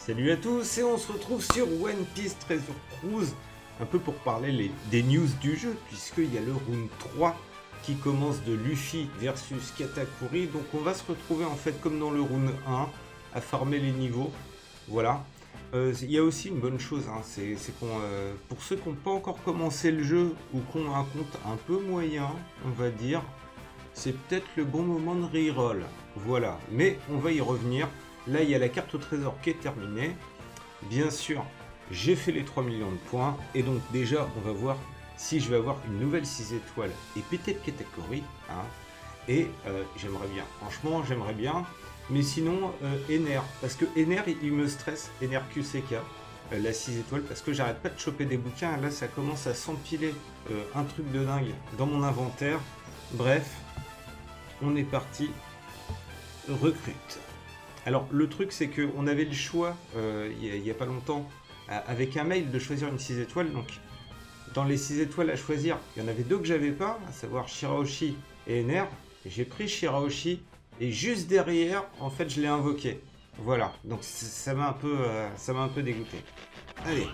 Salut à tous et on se retrouve sur One Piece Treasure Cruise, un peu pour parler des news du jeu, puisqu'il y a le round 3 qui commence de Luffy versus Katakuri, donc on va se retrouver en fait comme dans le round 1, à farmer les niveaux, voilà. Il y a aussi une bonne chose, hein, c'est qu'on, pour ceux qui n'ont pas encore commencé le jeu, ou qui ont un compte un peu moyen, on va dire, c'est peut-être le bon moment de reroll, voilà, mais on va y revenir. Là, il y a la carte au trésor qui est terminée. Bien sûr, j'ai fait les 3 millions de points. Et donc déjà, on va voir si je vais avoir une nouvelle 6 étoiles et peut-être Katakuri. Hein. Et j'aimerais bien. Franchement, j'aimerais bien. Mais sinon, Ener. Parce que Ener, il me stresse. Ener QCK, la 6 étoiles. Parce que j'arrête pas de choper des bouquins. Là, ça commence à s'empiler un truc de dingue dans mon inventaire. Bref, on est parti. Recrute. Alors le truc c'est qu'on avait le choix il n'y a pas longtemps avec un mail de choisir une 6 étoiles. Donc dans les 6 étoiles à choisir, il y en avait deux que j'avais pas, à savoir Shirahoshi et Ener. J'ai pris Shirahoshi et juste derrière en fait je l'ai invoqué. Voilà, donc ça m'a un peu dégoûté. Allez.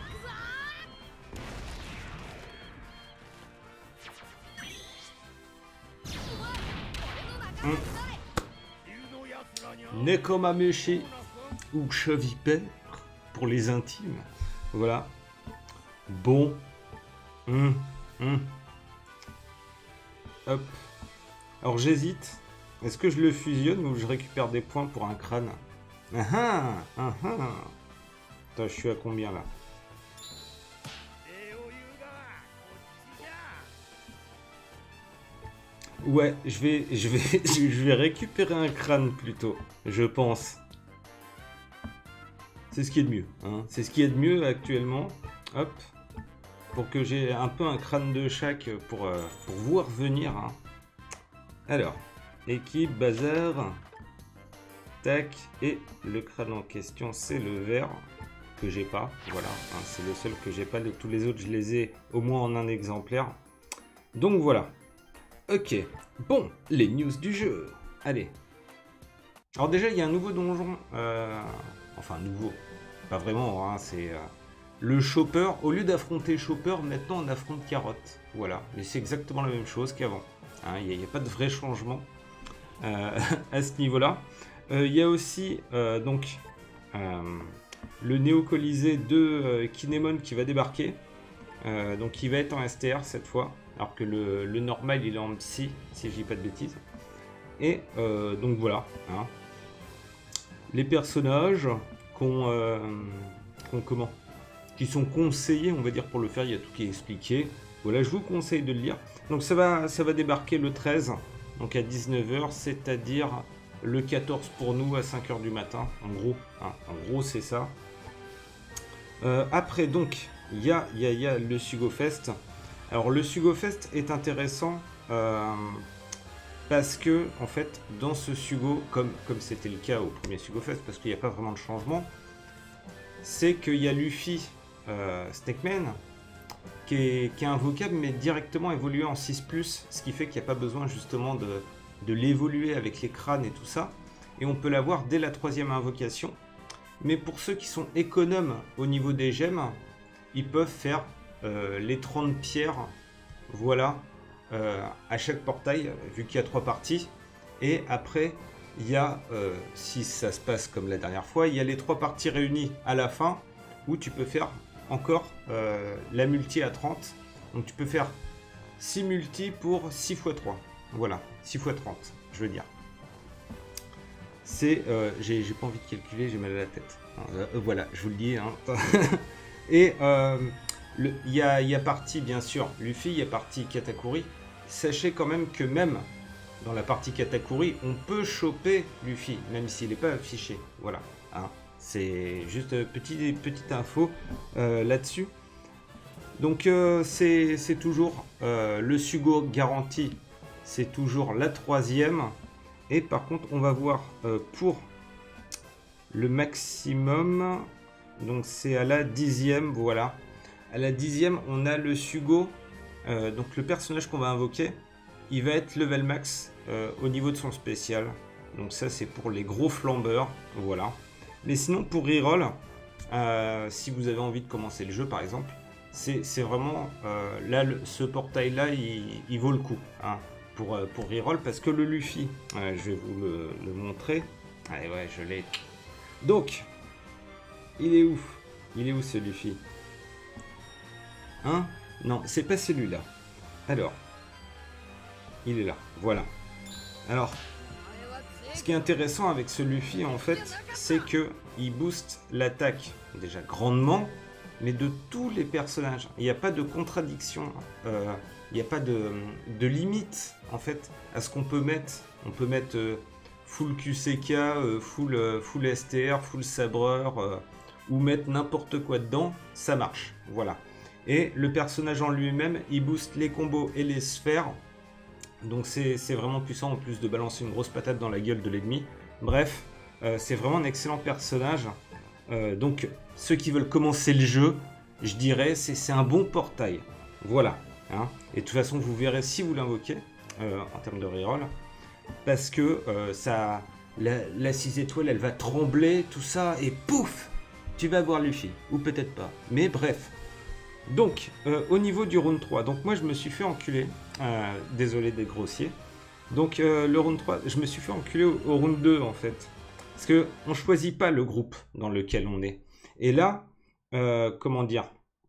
Nekomamushi ou chevipère pour les intimes. Voilà. Bon. Hop. Alors j'hésite. Est-ce que je le fusionne ou je récupère des points pour un crâne? Attends, je suis à combien là? Ouais, je vais récupérer un crâne plutôt, je pense. C'est ce qui est de mieux, hein. C'est ce qui est de mieux actuellement. Hop, pour que j'ai un peu un crâne de chaque pour voir venir. Hein. Alors, équipe, bazar, tac, et le crâne en question, c'est le vert que j'ai pas. Voilà, hein, c'est le seul que j'ai pas. Tous les autres, je les ai au moins en un exemplaire. Donc voilà. Ok, bon, les news du jeu. Allez. Alors déjà, il y a un nouveau donjon. Enfin, nouveau. Pas vraiment, hein, c'est le Chopper. Au lieu d'affronter Chopper, maintenant on affronte Carotte. Voilà, mais c'est exactement la même chose qu'avant. Hein, il n'y a pas de vrai changement à ce niveau-là. Il y a aussi donc le Néo-Colisée de Kinemon qui va débarquer. Donc il va être en STR cette fois. Alors que le normal il est en psy, si je dis pas de bêtises. Et donc voilà. Hein. Les personnages qui sont conseillés, on va dire pour le faire, il y a tout qui est expliqué. Voilà, je vous conseille de le lire. Donc ça va débarquer le 13, donc à 19 h, c'est-à-dire le 14 pour nous à 5 h du matin, en gros. Hein. En gros c'est ça. Après donc, il y a le Sugo Fest. Alors le Sugo Fest est intéressant parce que en fait dans ce Sugo, comme c'était le cas au premier Sugo Fest, parce qu'il n'y a pas vraiment de changement, c'est qu'il y a Luffy Snakeman qui est invocable mais directement évolué en 6+, ce qui fait qu'il n'y a pas besoin justement de l'évoluer avec les crânes et tout ça, et on peut l'avoir dès la 3e invocation. Mais pour ceux qui sont économes au niveau des gemmes, ils peuvent faire les 30 pierres, voilà, à chaque portail, vu qu'il y a 3 parties. Et après, il y a, si ça se passe comme la dernière fois, il y a les 3 parties réunies à la fin, où tu peux faire encore la multi à 30. Donc tu peux faire 6 multi pour 6 x 3. Voilà, 6 x 30, je veux dire. C'est, j'ai pas envie de calculer, j'ai mal à la tête. Voilà, je vous le dis. Hein. Et il y a partie, bien sûr, Luffy, il y a partie Katakuri. Sachez quand même que même dans la partie Katakuri, on peut choper Luffy, même s'il n'est pas affiché. Voilà, hein. C'est juste petite info là-dessus. Donc c'est toujours le Sugo garanti, c'est toujours la 3e. Et par contre, on va voir pour le maximum, donc c'est à la 10e, voilà. À la 10e, on a le Sugo, donc le personnage qu'on va invoquer, il va être level max au niveau de son spécial. Donc ça, c'est pour les gros flambeurs, voilà. Mais sinon, pour reroll, si vous avez envie de commencer le jeu par exemple. C'est vraiment, là, ce portail-là, il vaut le coup hein, pour reroll, parce que le Luffy, je vais vous le montrer. Allez, ouais, je l'ai. Donc, il est où? Il est où ce Luffy? Hein? Non, c'est pas celui-là. Alors, il est là, voilà. Alors, ce qui est intéressant avec ce Luffy, en fait, c'est que il booste l'attaque, déjà grandement, mais de tous les personnages. Il n'y a pas de contradiction, il n'y a pas de limite, en fait, à ce qu'on peut mettre. On peut mettre full QCK, full STR, full sabreur, ou mettre n'importe quoi dedans, ça marche, voilà. Et le personnage en lui-même, il booste les combos et les sphères, donc c'est vraiment puissant, en plus de balancer une grosse patate dans la gueule de l'ennemi. Bref, c'est vraiment un excellent personnage. Donc ceux qui veulent commencer le jeu, je dirais c'est un bon portail. Voilà. Hein. Et de toute façon, vous verrez si vous l'invoquez en termes de reroll. Parce que la 6 étoiles, elle va trembler, tout ça, et pouf, tu vas voir Luffy. Ou peut-être pas. Mais bref. Donc, au niveau du round 3, donc moi je me suis fait enculer. Désolé d'être grossier. Donc le round 3, je me suis fait enculer au round 2 en fait. Parce que on choisit pas le groupe dans lequel on est. Et là, comment dire,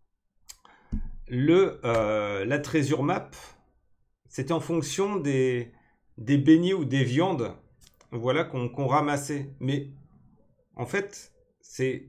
la treasure map, c'était en fonction des beignets ou des viandes, voilà, qu'on ramassait. Mais en fait, si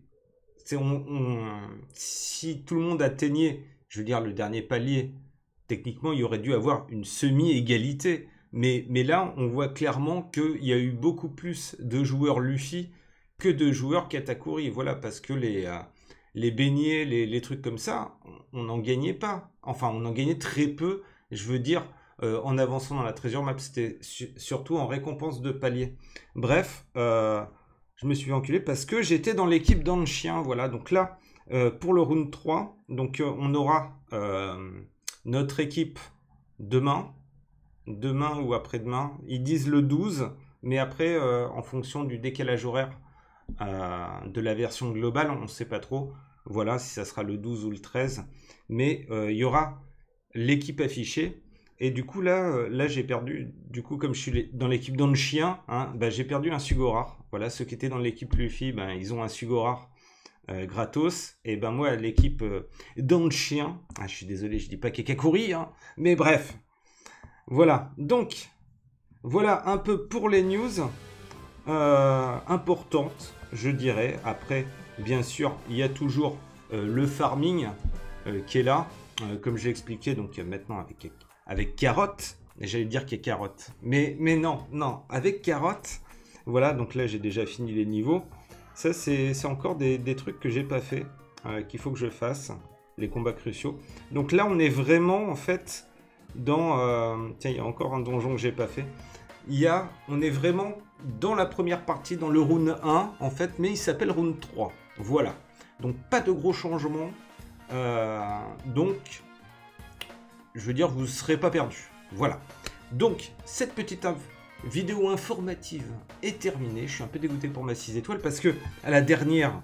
tout le monde atteignait, je veux dire, le dernier palier, techniquement, il y aurait dû avoir une semi-égalité. Mais là, on voit clairement qu'il y a eu beaucoup plus de joueurs Luffy que de joueurs Katakuri. Voilà, parce que les beignets, les trucs comme ça, on n'en gagnait pas. Enfin, on en gagnait très peu. Je veux dire, en avançant dans la treasure map, c'était surtout en récompense de palier. Bref, je me suis fait enculer parce que j'étais dans l'équipe d'Anchien. Voilà, donc là, pour le round 3, donc, on aura notre équipe demain ou après-demain. Ils disent le 12, mais après, en fonction du décalage horaire de la version globale, on ne sait pas trop. Voilà, si ça sera le 12 ou le 13. Mais il y aura l'équipe affichée. Et du coup, là j'ai perdu. Du coup, comme je suis dans l'équipe d'Anchien, hein, bah, j'ai perdu un Sugorare. Voilà, ceux qui étaient dans l'équipe Luffy, bah, ils ont un Sugorare gratos. Et ben moi, l'équipe d'Anchien, je suis désolé, je dis pas Katakuri, hein, mais bref. Voilà, donc, voilà un peu pour les news importantes, je dirais. Après, bien sûr, il y a toujours le farming qui est là, comme j'ai expliqué, donc maintenant avec Carotte, et j'allais dire qu'il y a Carotte, mais non, avec Carotte, voilà, donc là j'ai déjà fini les niveaux. Ça, c'est encore des trucs que j'ai pas fait, qu'il faut que je fasse, les combats cruciaux. Donc là, on est vraiment, en fait, dans... tiens, il y a encore un donjon que j'ai pas fait. On est vraiment dans la première partie, dans le round 1, en fait, mais il s'appelle round 3. Voilà. Donc, pas de gros changements. Donc, je veux dire, vous ne serez pas perdu. Voilà. Donc, cette petite vidéo informative est terminée. Je suis un peu dégoûté pour ma 6 étoiles parce que à la dernière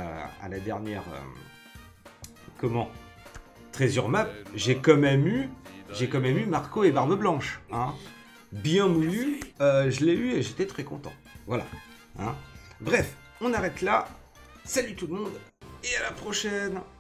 treasure map, j'ai quand même eu Marco et Barbe Blanche, hein. Bien mouillé, je l'ai eu et j'étais très content. Voilà. Hein. Bref, on arrête là. Salut tout le monde et à la prochaine.